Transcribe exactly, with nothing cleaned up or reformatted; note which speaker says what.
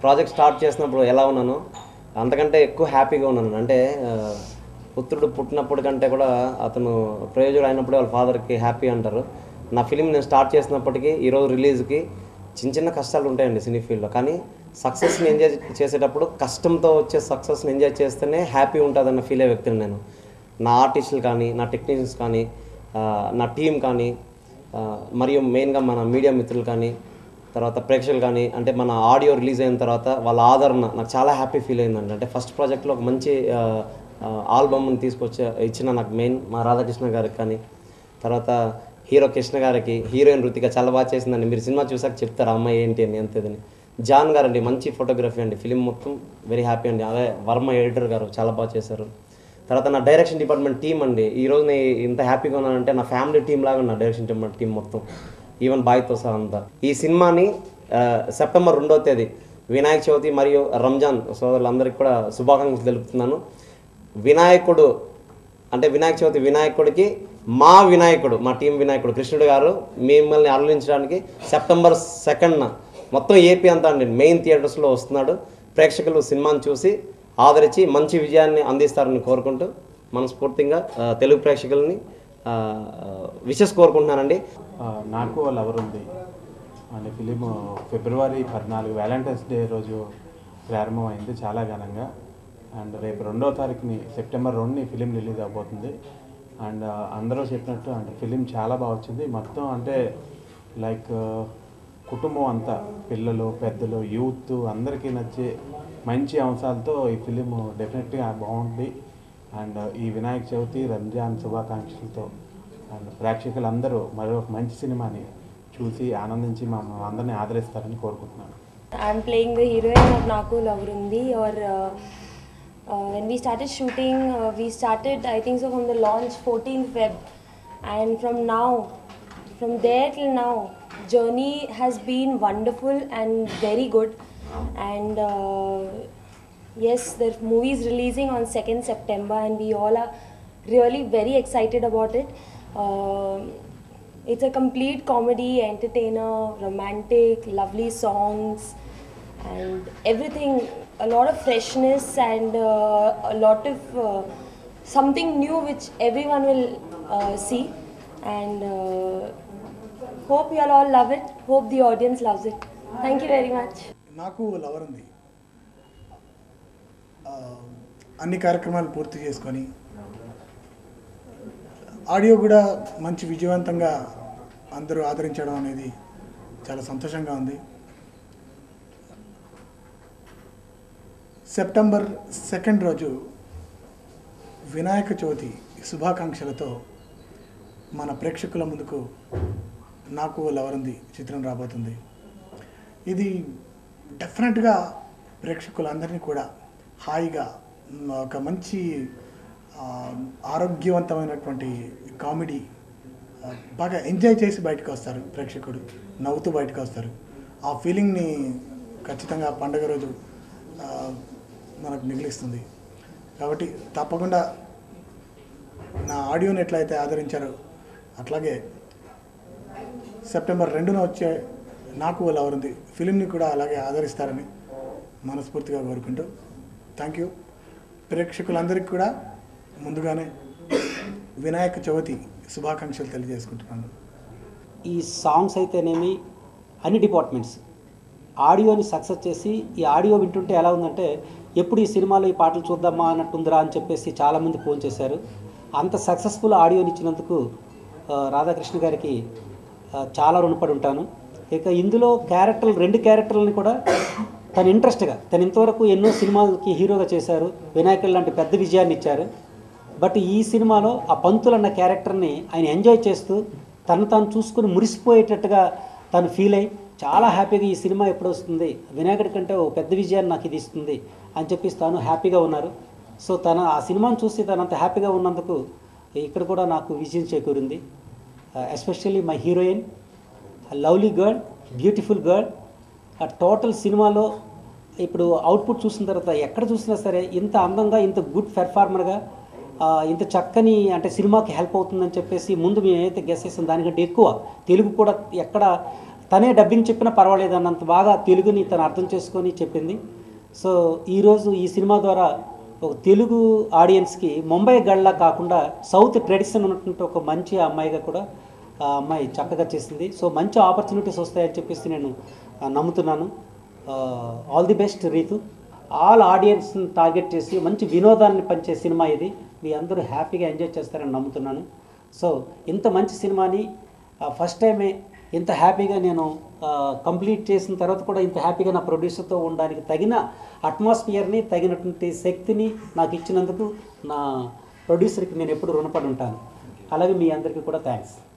Speaker 1: Project start చేసినప్పుడు ఎలా ఉన్నానో అంతకంటే ఎక్కువ హ్యాపీగా ఉన్నాను. అంటే పుత్రుడు పుట్టినప్పటి కంటే కూడా అతను ప్రయోజకుడు అయినప్పుడే వాళ్ళ ఫాదర్కి హ్యాపీ అంటారు. నా ఫిలిం నేను స్టార్ట్ చేసినప్పటికీ ఈరోజు రిలీజ్కి చిన్న చిన్న కష్టాలు ఉంటాయండి సినీ ఫీల్డ్లో. కానీ సక్సెస్ని ఎంజాయ్ చేసేటప్పుడు కష్టంతో వచ్చే సక్సెస్ని ఎంజాయ్ చేస్తేనే హ్యాపీ ఉంటుందన్న ఫీల్ అయ్యే వ్యక్తిని నేను. నా ఆర్టిస్టులు కానీ, నా టెక్నీషియన్స్ కానీ, నా టీం కానీ, మరియు మెయిన్గా మన మీడియా మిత్రులు కానీ, తర్వాత ప్రేక్షకులు కానీ, అంటే మన ఆడియో రిలీజ్ అయిన తర్వాత వాళ్ళ ఆదరణ నాకు చాలా హ్యాపీ ఫీల్ అయిందండి. అంటే ఫస్ట్ ప్రాజెక్ట్లో ఒక మంచి ఆల్బమ్ని తీసుకొచ్చే ఇచ్చిన నాకు మెయిన్ మా రాధాకృష్ణ గారికి కానీ, తర్వాత హీరో కృష్ణ గారికి, హీరోయిన్ రుతిక చాలా బాగా చేసిందండి. మీరు సినిమా చూసాక చెప్తారు అమ్మాయి ఏంటి అని ఎంతదని. జాన్ గారు అండి మంచి ఫోటోగ్రఫీ అండి, ఫిలిం మొత్తం వెరీ హ్యాపీ అండి. అదే వర్మ ఎడిటర్ గారు చాలా బాగా చేశారు. తర్వాత నా డైరెక్షన్ డిపార్ట్మెంట్ టీం అండి, ఈరోజు నేను ఇంత హ్యాపీగా ఉన్నానంటే నా ఫ్యామిలీ టీం లాగా నా డైరెక్షన్ డిపార్ట్మెంట్ టీం మొత్తం, ఈవెన్ బాయ్తో సహా అంతా. ఈ సినిమాని సెప్టెంబర్ రెండవ తేదీ వినాయక చవితి మరియు రంజాన్ సోదరులందరికీ కూడా శుభాకాంక్షలు తెలుపుతున్నాను. వినాయకుడు అంటే వినాయక చవితి వినాయకుడికి మా వినాయకుడు, మా టీం వినాయకుడు కృష్ణుడు గారు మిమ్మల్ని అలరించడానికి సెప్టెంబర్ సెకండ్న మొత్తం ఏపీ అంతా అండి మెయిన్ థియేటర్స్లో వస్తున్నాడు. ప్రేక్షకులు సినిమాని చూసి ఆదరించి మంచి విజయాన్ని అందిస్తారని కోరుకుంటూ మనస్ఫూర్తిగా తెలుగు ప్రేక్షకులని విషెస్ కోరుకుంటున్నానండి.
Speaker 2: నాకు లవర్ ఉంది అనే ఫిలిం ఫిబ్రవరి పద్నాలుగు వ్యాలంటైన్స్ డే రోజు ప్రారంభమైంది చాలా ఘనంగా. అండ్ రేపు రెండో తారీఖుని సెప్టెంబర్ రెండుని ఫిలిం రిలీజ్ అవబోతుంది. అండ్ అందరూ చెప్పినట్టు అంటే ఫిలిం చాలా బాగా వచ్చింది. మొత్తం అంటే లైక్ కుటుంబం అంతా, పిల్లలు, పెద్దలు, యూత్ అందరికీ నచ్చే మంచి అంశాలతో ఈ ఫిలిం డెఫినెట్గా బాగుంది. అండ్ ఈ వినాయక చవితి రంజాన్ శుభాకాంక్షలతో అండ్ ప్రేక్షకులందరూ మరో మంచి సినిమాని చూసి ఆనందించి మా అందరినీ ఆదరిస్తారని కోరుకుంటున్నాను.
Speaker 3: I'm playing the heroine of Naku Lavurundi. Or uh, uh, when we started shooting, uh, we started I think so from the launch fourteenth February, and from now, from there till now, journey has been wonderful and very good. And uh, yes, the movie is releasing on second September, and we all are really very excited about it. Uh, it's a complete comedy, entertainer, romantic, lovely songs, and everything. A lot of freshness and uh, a lot of uh, something new which everyone will uh, see. And uh, hope you all love it. Hope the audience loves it. Thank you very much.
Speaker 4: నాకు lover ఉంది. అన్ని కార్యక్రమాలు పూర్తి చేసుకొని audio కూడా మంచి విజయవంతంగా అందరూ ఆదరించడం అనేది చాలా సంతోషంగా ఉంది. సెప్టెంబర్ సెకండ్ రోజు వినాయక చవితి శుభాకాంక్షలతో మన ప్రేక్షకుల ముందుకు నాకు లవర్ ఉంది చిత్రం రాబోతుంది. ఇది డెఫినెట్గా ప్రేక్షకులందరినీ కూడా హాయిగా ఒక మంచి ఆరోగ్యవంతమైనటువంటి కామెడీ బాగా ఎంజాయ్ చేసి బయటకు వస్తారు. ప్రేక్షకుడు నవ్వుతూ బయటకు వస్తారు. ఆ ఫీలింగ్ని ఖచ్చితంగా పండుగ రోజు మనకు మిగిలిస్తుంది. కాబట్టి తప్పకుండా నా ఆడియోని ఎట్లయితే ఆదరించారో అట్లాగే సెప్టెంబర్ రెండున వచ్చే నాకు లవర్ ఉంది ఫిలింని కూడా అలాగే ఆదరిస్తారని మనస్ఫూర్తిగా కోరుకుంటూ థ్యాంక్ యూ. ప్రేక్షకులందరికీ కూడా ముందుగానే వినాయక చవితి శుభాకాంక్షలు తెలియజేసుకుంటున్నాను.
Speaker 5: ఈ సాంగ్స్ అయితేనేమి అన్ని డిపార్ట్మెంట్స్ ఆడియోని సక్సెస్ చేసి ఈ ఆడియో వింటుంటే ఎలా ఉందంటే ఎప్పుడు ఈ సినిమాలో ఈ పాటలు చూద్దామా అన్నట్టుందిరా అని చెప్పేసి చాలామంది ఫోన్ చేశారు. అంత సక్సెస్ఫుల్ ఆడియోని ఇచ్చినందుకు రాధాకృష్ణ గారికి చాలా రుణపడి ఉంటాను. ఇక ఇందులో క్యారెక్టర్లు రెండు క్యారెక్టర్లని కూడా తను ఇంట్రెస్ట్గా తను ఇంతవరకు ఎన్నో సినిమాలకి హీరోగా చేశారు. వినాయకుడు లాంటి పెద్ద విజయాన్ని ఇచ్చారు. బట్ ఈ సినిమాలో ఆ పంతులు అన్న క్యారెక్టర్ని ఆయన ఎంజాయ్ చేస్తూ తను తాను చూసుకుని మురిసిపోయేటట్టుగా తను ఫీల్ అయ్యి చాలా హ్యాపీగా ఈ సినిమా ఎప్పుడు వస్తుంది, వినాయకుడి కంటే ఓ పెద్ద విజయాన్ని నాకు ఇది ఇస్తుంది అని చెప్పేసి తాను హ్యాపీగా ఉన్నారు. సో తన ఆ సినిమాను చూసి తను అంత హ్యాపీగా ఉన్నందుకు ఇక్కడ కూడా నాకు విజయం చేకూరింది. Especially my heroine, lovely girl, beautiful girl. ఆ టోటల్ సినిమాలో ఇప్పుడు అవుట్పుట్ చూసిన తర్వాత ఎక్కడ చూసినా సరే ఇంత అందంగా, ఇంత గుడ్ పెర్ఫార్మర్గా, ఇంత చక్కని అంటే సినిమాకి హెల్ప్ అవుతుందని చెప్పేసి ముందు మేము ఏదైతే గెస్ చేసాం దానికంటే ఎక్కువ తెలుగు కూడా ఎక్కడ తనే డబ్బింగ్ చెప్పినా పర్వాలేదు అన్నంత బాగా తెలుగుని తను అర్థం చేసుకొని చెప్పింది. సో ఈరోజు ఈ సినిమా ద్వారా ఒక తెలుగు ఆడియన్స్కి ముంబై గళ్ళ కాకుండా సౌత్ ట్రెడిషన్ ఉన్నటువంటి ఒక మంచి అమ్మాయిగా కూడా ఆ అమ్మాయి చక్కగా చేసింది. సో మంచి ఆపర్చునిటీస్ వస్తాయని చెప్పేసి నేను నమ్ముతున్నాను. All the best Ritu. All ఆడియన్స్ని టార్గెట్ చేసి మంచి వినోదాన్ని పంచే సినిమా ఇది. మీ అందరూ హ్యాపీగా ఎంజాయ్ చేస్తారని నమ్ముతున్నాను. సో ఇంత మంచి సినిమాని ఫస్ట్ టైమే ఇంత హ్యాపీగా నేను కంప్లీట్ చేసిన తర్వాత కూడా ఇంత హ్యాపీగా నా ప్రొడ్యూసర్తో ఉండడానికి తగిన అట్మాస్ఫియర్ని, తగినటువంటి శక్తిని నాకు ఇచ్చినందుకు నా ప్రొడ్యూసర్కి నేను ఎప్పుడు రుణపడి ఉంటాను. అలాగే మీ అందరికీ కూడా థ్యాంక్స్.